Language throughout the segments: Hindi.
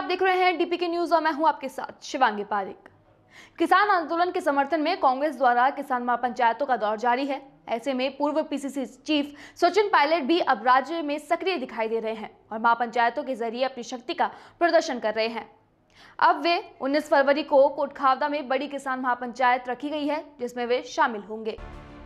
आप देख रहे हैं डीपीके न्यूज और मैं हूं आपके साथ शिवांगी पारिक। किसान आंदोलन के समर्थन में कांग्रेस द्वारा किसान महापंचायतों का दौर जारी है। ऐसे में पूर्व पीसीसी चीफ सचिन पायलट भी अब राज्य में सक्रिय दिखाई दे रहे हैं और महापंचायतों के जरिए अपनी शक्ति का प्रदर्शन कर रहे हैं। अब वे 19 फरवरी को कोटखावदा में बड़ी किसान महापंचायत रखी गई है, जिसमें वे शामिल होंगे।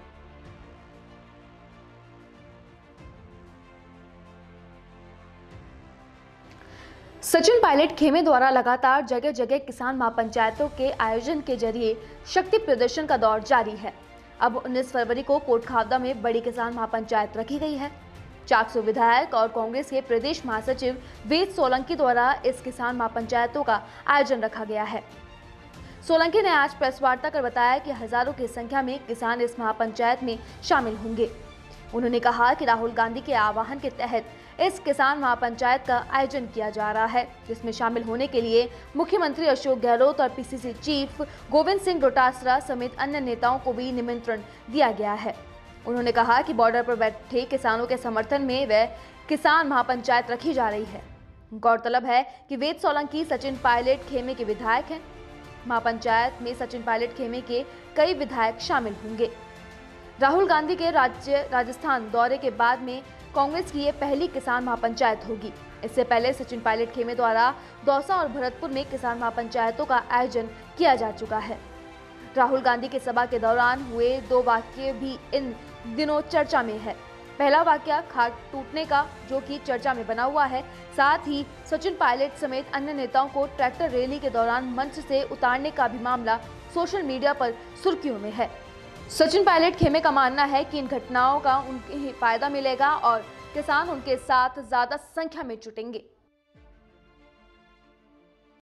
सचिन पायलट खेमे द्वारा लगातार जगह जगह किसान महापंचायतों के आयोजन के जरिए शक्ति प्रदर्शन का दौर जारी है। अब 19 फरवरी को कोटखावदा में बड़ी किसान महापंचायत रखी गई है। 400 विधायक और कांग्रेस के प्रदेश महासचिव वेद सोलंकी द्वारा इस किसान महापंचायतों का आयोजन रखा गया है। सोलंकी ने आज प्रेस वार्ता कर बताया कि हजारों की संख्या में किसान इस महापंचायत में शामिल होंगे। उन्होंने कहा कि राहुल गांधी के आह्वान के तहत इस किसान महापंचायत का आयोजन किया जा रहा है, जिसमें शामिल होने के लिए मुख्यमंत्री अशोक गहलोत और पीसीसी चीफ गोविंद सिंह डोटासरा समेत अन्य नेताओं को भी निमंत्रण दिया गया है। उन्होंने कहा कि बॉर्डर पर बैठे किसानों के समर्थन में वह किसान महापंचायत रखी जा रही है। गौरतलब है कि वेद सोलंकी सचिन पायलट खेमे के विधायक हैं। महापंचायत में सचिन पायलट खेमे के कई विधायक शामिल होंगे। राहुल गांधी के राजस्थान दौरे के बाद में कांग्रेस की ये पहली किसान महापंचायत होगी। इससे पहले सचिन पायलट खेमे द्वारा दौसा और भरतपुर में किसान महापंचायतों का आयोजन किया जा चुका है। राहुल गांधी के सभा के दौरान हुए 2 वाकये भी इन दिनों चर्चा में है। पहला वाकया खाट टूटने का, जो कि चर्चा में बना हुआ है। साथ ही सचिन पायलट समेत अन्य नेताओं को ट्रैक्टर रैली के दौरान मंच से उतारने का भी मामला सोशल मीडिया पर सुर्खियों में है। सचिन पायलट खेमे का मानना है कि इन घटनाओं का उन्हें फायदा मिलेगा और किसान उनके साथ ज्यादा संख्या में जुटेंगे।